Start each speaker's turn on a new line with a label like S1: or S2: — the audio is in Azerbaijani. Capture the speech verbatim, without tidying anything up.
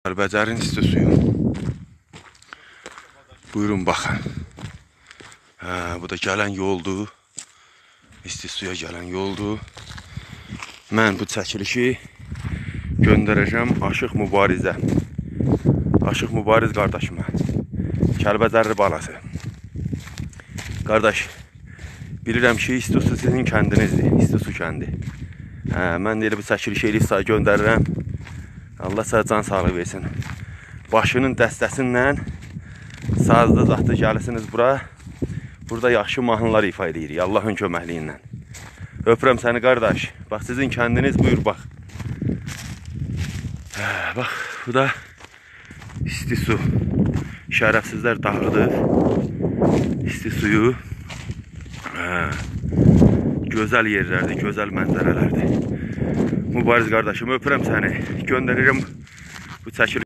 S1: Kəlbəcərin isti suyu. Buyurun baxın. Hə, bu da gələn yoldur. İsti suya gələn yoldur. Mən bu çəkilişi göndərəcəm Aşıq Mübarizə. Aşıq Mübariz qardaşıma. Kəlbəcərli balası. Qardaş, bilirəm ki, isti su sizin kəndinizdir. İsti su kəndi. Hə, mən də elə bu çəkilişi eləyib sağ göndərirəm. Allah sənə can sağlığı versin. Başının dəstəsindən sazlı zatlı gəlisiniz bura. Burada yaxşı mahnılar ifa edirik. Allahın köməkliyi ilə. Öpürəm səni qardaş. Bax sizin kəndiniz buyur bax. Hə, bax bu da isti su. Şərəfsizlər dağıdır. İsti suyu. Hə, gözəl yerlərdir, gözəl mənzərələrdir. Mübariz qardaşım öpürəm səni. Göndərirəm bu çəkilişi.